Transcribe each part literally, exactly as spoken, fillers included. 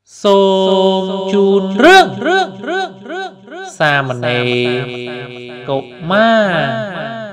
Sôm chun rước sa mà này cậu ma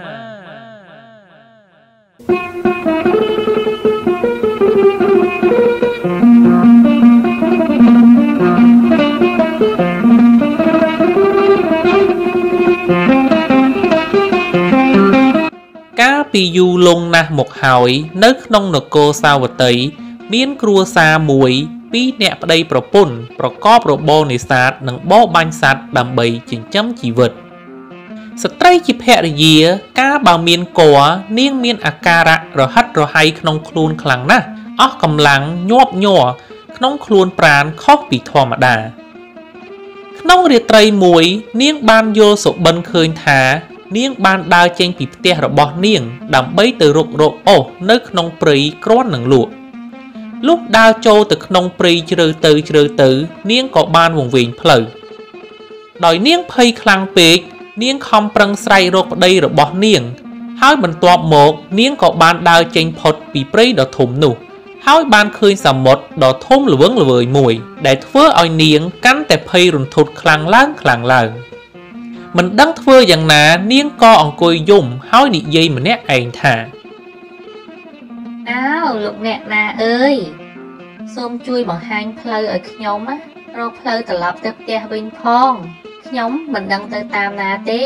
cá pi du lông na một hỏi nấc nông nực cô sao vật tấy miến cua xa muốiពីអ្នកប្តីប្រពន្ធប្រកបរបរនេសាទនិងបរបាញ់សត្វដើម្បីចិញ្ចឹមជីវិតស្ត្រីជាភរិយាកាលបើមានគរនាងមានអាការៈរហិតរហៃក្នុងខ្លួនខ្លាំងណាស់អស់កម្លាំងញាប់ញ័រក្នុងខ្លួនប្រាណខុសពីធម្មតាក្នុងរាត្រីមួយនាងបានយល់សុបិនឃើញថានាងបានដើរចេញពីផ្ទះរបស់នាងដើម្បីទៅរករកអូសនៅក្នុងព្រៃគ្រាន់នឹងលក់លុះដើរចូលទៅក្នុងព្រៃជ្រៅទៅជ្រៅទៅនាងក៏បានវង្វេងផ្លូវដោយនាងភ័យខ្លាំងពេកនាងខំប្រឹងស្រែករកប្តីរបស់នាងហើយបន្ទាប់មកនាងក៏បានដើរចេញផុតពីព្រៃដ៏ធំនោះហើយបានឃើញសមុទ្រដ៏ធំល្វឹងល្វើយមួយដែលធ្វើឲ្យនាងកាន់តែភ័យរន្ធត់ខ្លាំងឡើងខ្លាំងឡើងមិនដឹងធ្វើយ៉ាងណានាងក៏អង្គុយយំហើយនិយាយម្នាក់ឯងថាអើលោកអ្នកណាអើយសូមជួយបង្ហាញផ្លូវឲ្យខ្ញុំណារកផ្លូវត្រឡប់ទៅផ្ទះវិញផងខ្ញុំមិនដឹងទៅតាមណាទេ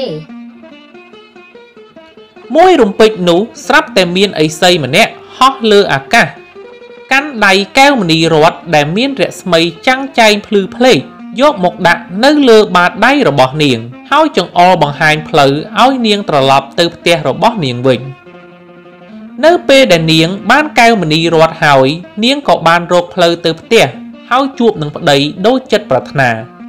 មួយរំពេចនោះស្រាប់តែមានឥសីម្នាក់ហោះលើអាកាសកាន់ដៃកែវមณีរតន៍ដែលមានរស្មីចាំងចែងភ្លឺភ្លេចយកមកដាក់នៅលើបាតដៃរបស់នាងហើយចង្អុលបង្ហាញផ្លូវឲ្យនាងត្រឡប់ទៅផ្ទះរបស់នាងវិញនៅពេលដែលនាងបានកែវមณีរតន៍ហើយនាងក៏បានរកផ្លូវទៅផ្ទះហើយជួបនឹងប្តីដូចចិត្តប្រាថ្នា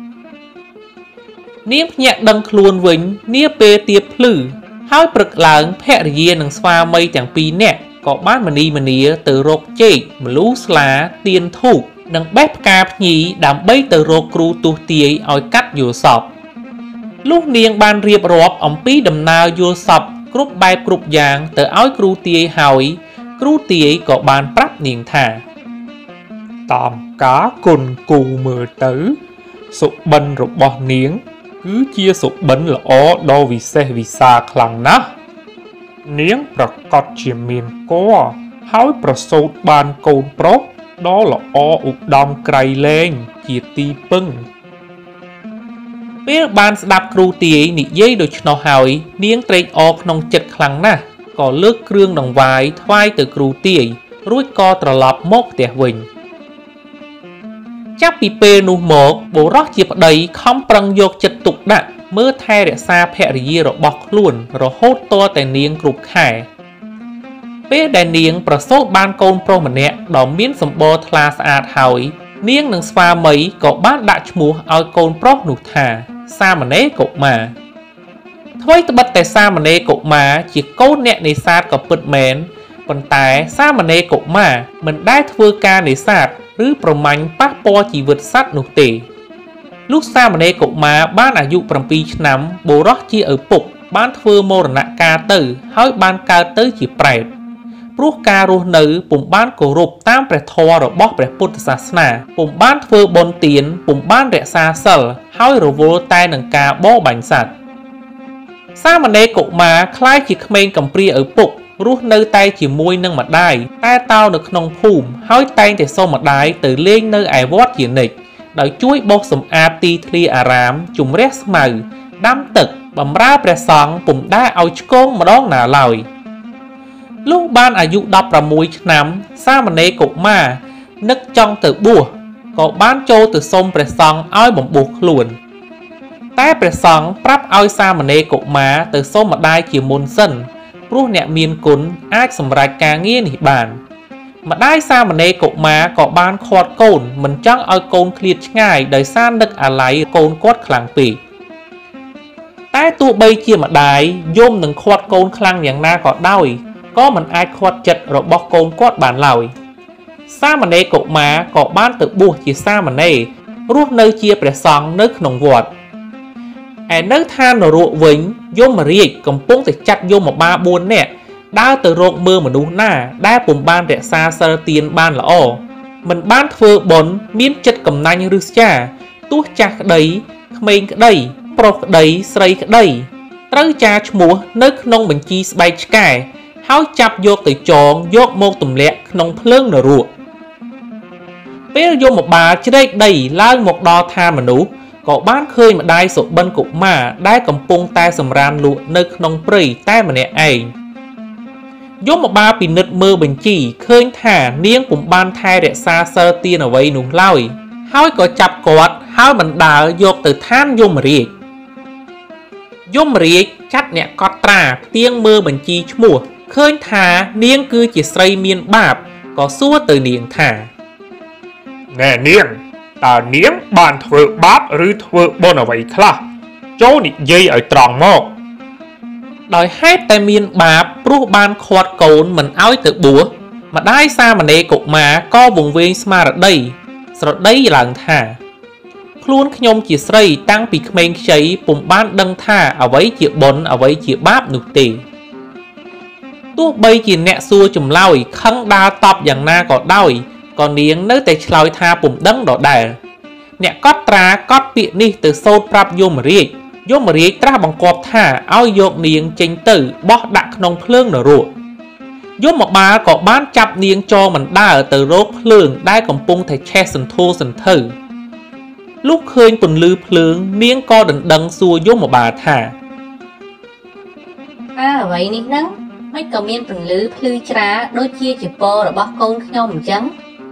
នាងភ្ញាក់ដឹងខ្លួនវិញនាពេលទៀបភ្លឺហើយព្រឹកឡើងភរិយានិងស្វាមីទាំងពីរនាក់ក៏បានមនីមនាទៅរកចេកម្លូស្លាទៀនធូបនិងបេះផ្កាភ្ញីដើម្បីទៅរកគ្រូទស្សទាយឲ្យកាត់យល់សពលុះនាងបានរៀបរាប់អំពីដំណើរយល់សពគ្រប់បែបគ្រប់យ៉ាងទៅឲ្យគ្រូទាយហើយគ្រូទាយក៏បានប្រាប់នាងថាតាមការគុណគូមើលទៅសុបិនរបស់នាងគឺជាសុបិនល្អដ៏វិសេសវិសាលខ្លាំងណាស់នាងប្រកាសជាមានគភ៌ហើយប្រសូតបានកូនប្រុសដ៏ល្អឧត្តមក្រៃលែងជាទីពឹងពេលបានស្ដាប់គ្រូទាយនិយាយដូច្នោះហើយនាងត្រេកអរក្នុងចិត្តខ្លាំងណាស់ក៏លើកគ្រឿងដង្វាយថ្វាយទៅគ្រូទាយរួចក៏ត្រឡប់មកផ្ទះវិញចាប់ពីពេលនោះមកបុរសជាប្តីខំប្រឹងយកចិត្តទុកដាក់មើលថែរក្សាភរិយារបស់ខ្លួនរហូតទាល់តែនាងគ្រប់ខែពេលដែលនាងប្រសូតបានកូនប្រុសម្នាក់ដ៏មានសម្បរថ្លាស្អាតហើយនាងនិងស្វាមីក៏បានដាក់ឈ្មោះឲ្យកូនប្រុសនោះថាសាមណេរកុមារថ្វីត្បិតតែសាមណេរកុមារជាកូនអ្នកនេសាទក៏ពិតមែនប៉ុន្តែសាមណេរកុមារមិនដែលធ្វើការនេសាទឬប្រមាញ់ប៉ះពាល់ជីវិតសត្វនោះទេលុះសាមណេរកុមារបានអាយុប្រាំពីរឆ្នាំបុរសជាឪពុកបានធ្វើមរណការទៅហើយបានកើតទៅជាប្រេតព្រោះការរស់នៅពុំបានគោរពតាមព្រះធម៌របស់ព្រះពុទ្ធសាសនាពុំបានធ្វើបុណ្យទានពុំបានរក្សាសីលហើយរវល់តែនឹងការបរបាញ់សត្វសាមណេរកុមារក្លាយជាក្មេងកំព្រាឪពុករស់នៅតែជាមួយនឹងម្ដាយតែតោនៅក្នុងភូមិហើយតែងតែសូមម្ដាយទៅលេងនៅឯវត្តជានិច្ចដោយជួយបោសសម្អាតទីធ្លាអារាមជំរះស្មៅដាំទឹកបម្រើព្រះសង្ឃពុំដែលឲ្យឆ្គងម្ដងណាឡើយលុះបានអាយុដប់ប្រាំមួយឆ្នាំសាមណេរកុមារនឹកចង់ទៅបួសក៏បានចូលទៅសុំព្រះសង្ឃឲ្យបំបួសខ្លួនតែព្រះសង្ឃប្រាប់ឲ្យសាមណេរកុមារទៅសុំម្ដាយជាមុនសិនព្រោះអ្នកមានគុណអាចសម្រេចការងារនេះបានម្ដាយសាមណេរកុមារក៏បានខាត់កូនមិនចង់ឲ្យកូនឃ្លាតឆ្ងាយដោយសារនឹកអាល័យកូនគាត់ខ្លាំងពេកតែទោះបីជាម្ដាយយំនឹងខាត់កូនខ្លាំងយ៉ាងណាក៏ដោយក៏មិនអាចខាត់ចិត្តរបស់កូនគាត់បានឡើយសាមណេរកុមារក៏បានទៅបួសជាសាមណេររស់នៅជាព្រះសង្ឃនៅក្នុងវត្តឯនៅឋាននរកវិញយមរាជកំពុងតែចាត់យមបាលបួននាក់ដើរទៅរកមើលមនុស្សណាដែលពុំបានរក្សាសីលទានបានល្អ mình ban thưa bồn miên chất cầm nanh rư cha tuốt chạc đấy khmên cái đây prok đấy srei cái đây trâu cha chmúa nơi nông bình chi bay chkai háo chập vô từ tròn vô một tùm lẹ nông phơn nở ruộng bây vô một bà chứ đây đầy lao một đo tha mà nú có bán khơi mà đai sổ bên cục mà đai cầm pung tay sầm ran lụa nơi nông prey tay mà nè ảnh vô một bà bị nứt mơ bình chỉ khơi thả niêng cùng ban thai để xa sơ tiên ở vậy nụ lôi háo có chập cọt háo mình đào vô từ than vô mà riết vô mà riết chắc nè có trà tiếng mơ bình chi mùa khơi thả niêng cứ chỉ xây miên bạp có xua từ niềng thả nè niêng ta niêng bàn thợ báp rư thợ bồn ở vậy khá chỗ nị dây ở tròn mọc đòi hết tay miên bạp rút ban khoát cồn mình áo từ búa mà đai xa mà nê cục mà có vùng viên sma ở đây sau đây là thả luôn nhôm chỉ xây tăng bị khmên cháy cùng ban đăng thả ở với chịu bồn ở với chịu báp nụ tì tu bây chỉ nẹ xua chùm lôi khăn đa tọp dạng na có đôi còn niếng nơi tay lôi tha cùng đấng đỏ đà nẹ cót trá cót bị ni từ sâu prap vô mà riêng vô mà riêng tra bằng cọp thả áo dột niếng chênh tử bó đặt nông phơn nở ruộng vô một bà có bán chạp niếng cho mình đa ở từ rốt phơn đai cầm pung thầy che sần thô sần thử lúc khơi tuần lư phơn niếng co đần đăng xua vô một bà thả à vậy nè nắng mấy cậu miên tuần lư phư trá đôi chia chỉ po rồi bó con nhau mình trắng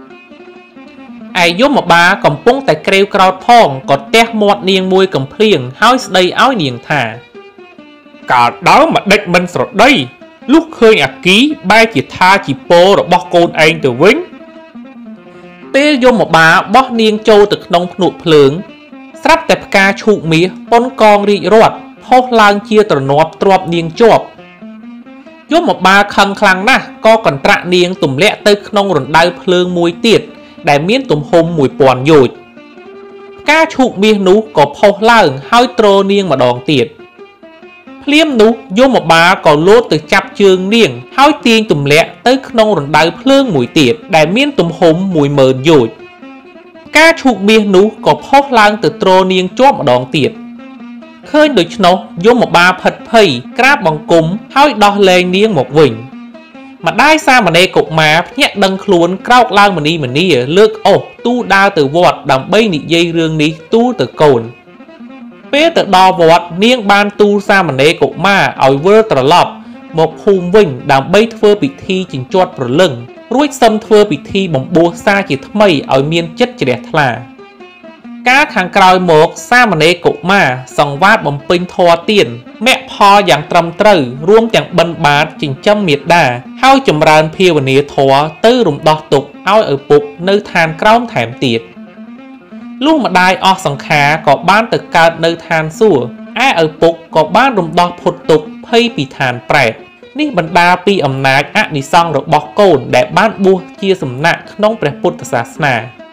ai vô một bà cầm pung tại kêu crowd phong có tét một niềng môi cầm phiền háo đây áo niềng thả cả đó mà địch mình rồi đây lúc khơi à ký bay chỉ tha chỉ po rồi bó con anh từ vĩnh tê vô một bà bó niềng châu từ nông nụ phượng sắp tẹp ca trụ mía pon con rị rọt phô lang chia từ nọp trọp niềng chọp vô một bà khăn khăn na có còn trạ niềng tùm lẹ tới nông rộn đai phượng mùi tiệt đại miên tùm hôm mùi bòn dội ca trụ miên nú có phô lang hai trô niêng mà đòn tiệt liêm nú vô một bà có lốt từ chạp chương niêng hai tiên tùm lẹ tới nông rộn đai phượng mùi tiệt đại miên tùm hôm mùi mờn dội ca trụ miên nú có phô lang từ trô niêng chóp mà đòn tiệt khơi được nó vô một bà phật phầy kráp bằng cúng hai đo lên niêng một vịnh mà đai xa mà nê cục mà nhẹ đăng khuôn krao lang mà ni mà ni lược ồ tu đa từ vọt đầm bay nị dây rương ní tu từ cồn phía từ đo vọt niêng ban tu xa mà nê cục mà ỏi vơ trở lọc một hùng vinh đầm bay thưa bị thi chỉnh chọt vào lưng ruột xâm thưa bị thi bằng bùa xa chỉ thâm mây ỏi miên chất chỉ đẹp là cá hàng còi một xa mà nê cục mà sòng vát bằng pin thò tiền mẹ pho dạng trầm trừរួមchẳng bần bát chỉnh châm miệt đà hao chùm ràn phiêu và nế thò tư rùm đọt tục ao ở bục nơi than crom thèm tiệt lúc mà đai o sòng khá có bán từ cao nơi than xua ai ở bục có bán rùm đọt phụt tục hay bị than prẹt ní bần đa pi ẩm nát á đi xong rồi bọc cồn để bán bua chia sầm nặng nông prẹt bút sá sna